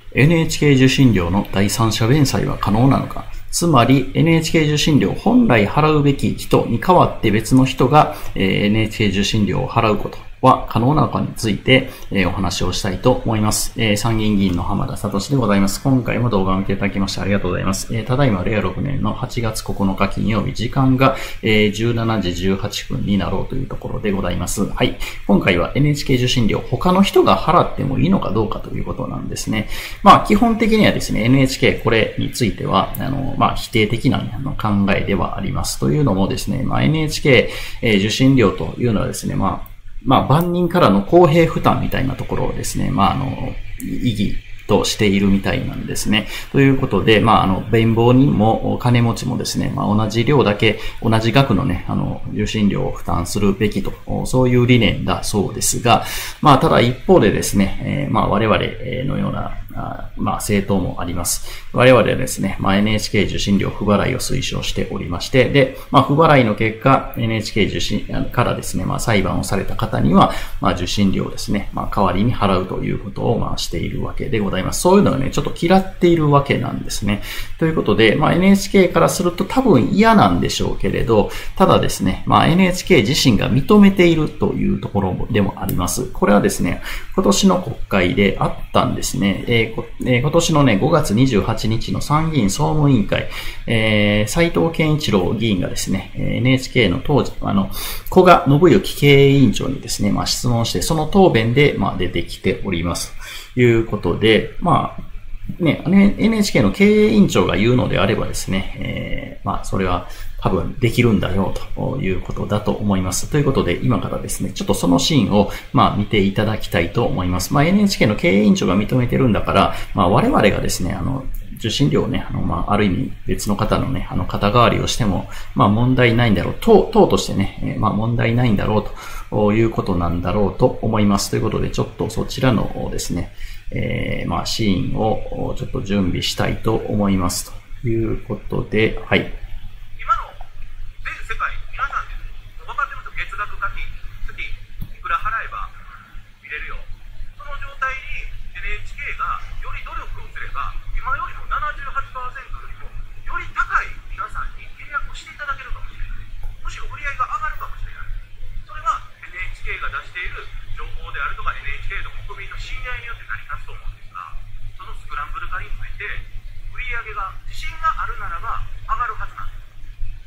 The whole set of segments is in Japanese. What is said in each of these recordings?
NHK 受信料の第三者弁済は可能なのか。つまり NHK 受信料本来払うべき人に代わって別の人が NHK 受信料を払うことは可能なのかについてお話をしたいと思います。参議院議員の浜田聡でございます。今回も動画を見ていただきましてありがとうございます。ただいま令和6年の8月9日金曜日、時間が17時18分になろうというところでございます。はい。今回は NHK 受信料他の人が払ってもいいのかどうかということなんですね。まあ基本的にはですね、NHK これについては否定的な考えではあります。というのもですね、NHK 受信料というのはですね、万人からの公平負担みたいなところをですね、意義としているみたいなんですね。ということで、貧乏人も金持ちもですね、同じ量だけ、同じ額のね、受信料を負担するべきと、そういう理念だそうですが、ただ一方でですね、我々のような、政党もあります。我々はですね、NHK 受信料不払いを推奨しておりまして、で、不払いの結果、NHK 受信からですね、裁判をされた方には、受信料をですね、代わりに払うということを、しているわけでございます。そういうのをね、ちょっと嫌っているわけなんですね。ということで、NHK からすると多分嫌なんでしょうけれど、ただですね、NHK 自身が認めているというところでもあります。これはですね、今年の国会であったんですね。今年のね、5月28日の参議院総務委員会、斉藤健一郎議員がですね、NHK の当時、古賀信之経営委員長にですね、質問して、その答弁で、出てきております。ということで、NHK の経営委員長が言うのであればですね、それは多分できるんだよということだと思います。ということで、今からですね、ちょっとそのシーンを、見ていただきたいと思います。NHK の経営委員長が認めてるんだから、我々がですね、受信料をね、ある意味別の方のね、肩代わりをしても、問題ないんだろう、党としてね、問題ないんだろうということなんだろうと思います。ということで、ちょっとそちらのですね、シーンをちょっと準備したいと思います。ということで、はい。 今の全世界、皆さんで分かってますよ。月額課金、月いくら払えば見れるよ。その状態に NHK がより努力をすれば、今よりも 78% よりもより高い皆さんに契約をしていただけるかもしれない。むしろ売り上げが上がるかもしれない。それは NHK が出している情報であるとか NHK と国民の信頼によって成り立つと思うんですが、そのスクランブル化について売り上げが自信があるならば上がるはずなんです。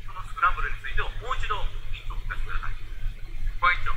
そのスクランブルについてをもう一度ヒントを聞かせてください。ご委員長。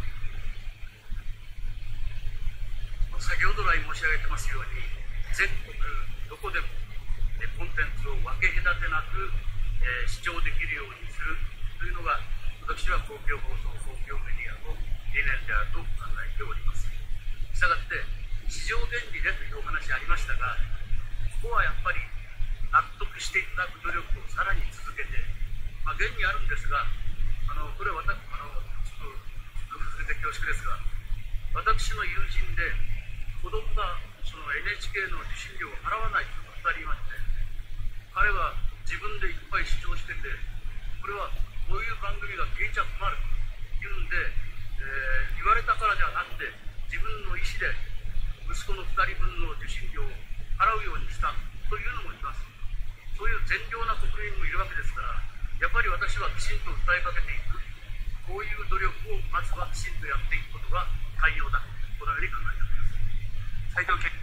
先ほど来申し上げてますように、全国どこでもコンテンツを分け隔てなく視聴できるようにするというのが、私は公共放送、公共メディアの理念であると考えております。したがって市場原理でというお話ありましたが、ここはやっぱり納得していただく努力をさらに続けて、現にあるんですが、これはちょっと触れて恐縮ですが、私の友人で子供がその NHK の受信料を払わない人が2人いまして、彼は自分でいっぱい視聴してて、これはこういう番組が消えちゃ困るというんで、言われたからじゃなくて自分の意思で息子の2人分の受信料を払うようにしたというのもいます。そういう善良な国民もいるわけですから、やっぱり私はきちんと訴えかけていく、こういう努力をまずはきちんとやっていくことが肝要だ、このように考えております。斉藤健。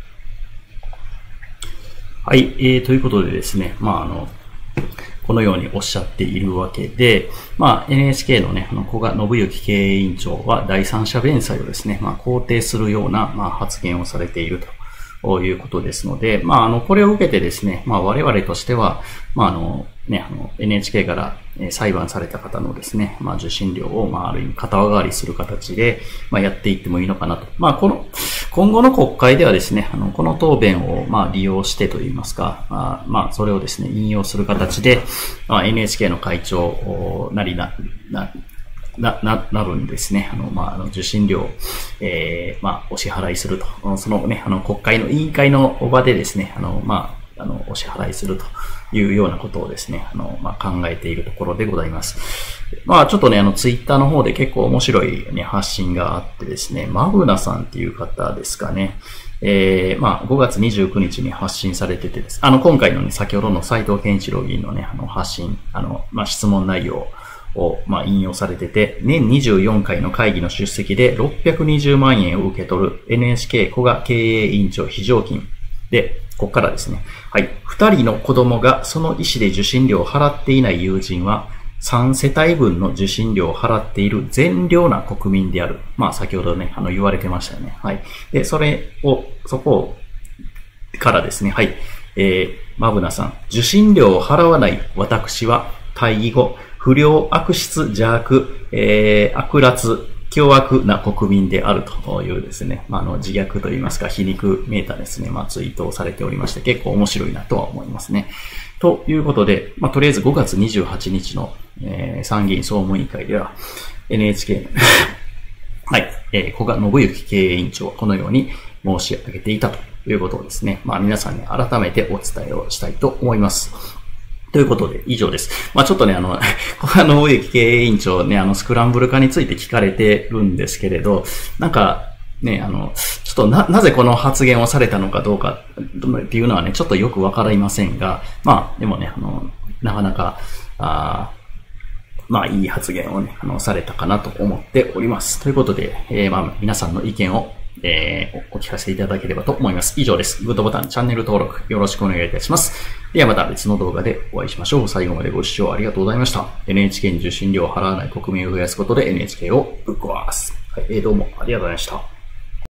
はい、ということでですね、このようにおっしゃっているわけで、NHK のね、古賀信之経営委員長は第三者弁済をですね、肯定するような、発言をされているということですので、これを受けてですね、我々としては、NHK から裁判された方のですね、受信料を、ある意味肩代わりする形で、やっていってもいいのかなと。今後の国会ではですね、この答弁を、利用してといいますか、それをですね、引用する形で、NHK の会長なりなるんですね。受信料、お支払いすると。そのね、国会の委員会の場でですね、お支払いするというようなことをですね、考えているところでございます。ちょっとね、ツイッターの方で結構面白いね、発信があってですね、マグナさんっていう方ですかね。 まあ、5月29日に発信されててです。今回のね、先ほどの斉藤健一郎議員のね、発信、まあ、質問内容を、まあ、引用されてて、年24回の会議の出席で620万円を受け取る NHK 古賀経営委員長非常勤。で、ここからですね。はい。2人の子供がその意思で受信料を払っていない友人は、3世帯分の受信料を払っている善良な国民である。まあ、先ほどね、言われてましたよね。はい。で、そこからですね。はい。マブナさん。受信料を払わない私は、退位後、不良、悪質、邪悪、悪辣、凶悪な国民であるというですね。まあ、自虐といいますか、皮肉めいたですね。まあ、ツイートをされておりまして、結構面白いなとは思いますね。ということで、まあ、とりあえず5月28日の、参議院総務委員会では NHK はい、古賀信之経営委員長はこのように申し上げていたということをですね、まあ皆さんに改めてお伝えをしたいと思います。ということで以上です。まあちょっとね、古賀信之経営委員長ね、スクランブル化について聞かれてるんですけれど、なんか、ね、ちょっとなぜこの発言をされたのかどうかっていうのはね、ちょっとよくわかりませんが、まあ、でもね、なかなか、まあ、いい発言をね、されたかなと思っております。ということで、まあ、皆さんの意見を、お聞かせいただければと思います。以上です。グッドボタン、チャンネル登録、よろしくお願いいたします。ではまた別の動画でお会いしましょう。最後までご視聴ありがとうございました。NHK に受信料を払わない国民を増やすことで NHK をぶっ壊す。はい、どうもありがとうございました。